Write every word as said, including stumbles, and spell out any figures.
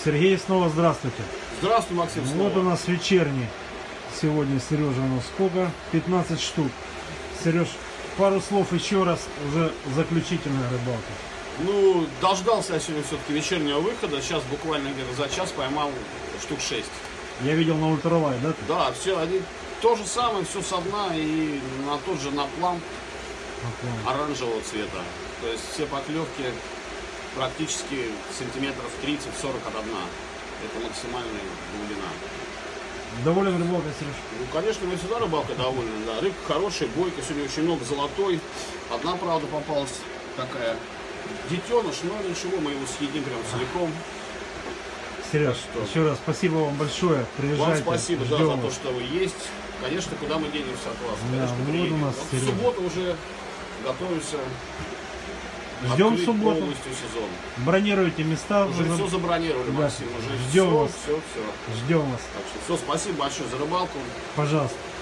Сергей, снова здравствуйте. Здравствуй, Максим. Снова. Вот у нас вечерний. Сегодня Сережа у нас сколько? пятнадцать штук. Сереж, пару слов еще раз, уже заключительная рыбалка. Ну, дождался я сегодня все-таки вечернего выхода. Сейчас буквально где-то за час поймал штук шесть. Я видел на ультралайт, да? Ты? Да, все, они то же самое, все со дна и на тот же наплам оранжевого цвета. То есть все поклевки практически сантиметров тридцать-сорок от дна. Это максимальная глубина. Доволен рыбалкой, Сереж? Ну, конечно, мы всегда рыбалкой довольны. Да. Рыбка хорошая, бойкая. Сегодня очень много золотой. Одна, правда, попалась такая детеныш, но ничего, мы его съедим прям целиком. Сереж, что? еще раз спасибо вам большое. Приезжайте. Вам спасибо, да, ждем за вас. то, что вы есть. Конечно, куда мы денемся от вас? Да, Конечно, вот приедем. у нас Вот в Серега. субботу уже готовимся. Ждем в открыть субботу. полностью сезон. Бронируйте места. Уже все забронировали, Да. Максим. Уже Ждем все, вас. все, все. Ждем вас. Так что все, спасибо большое за рыбалку. Пожалуйста.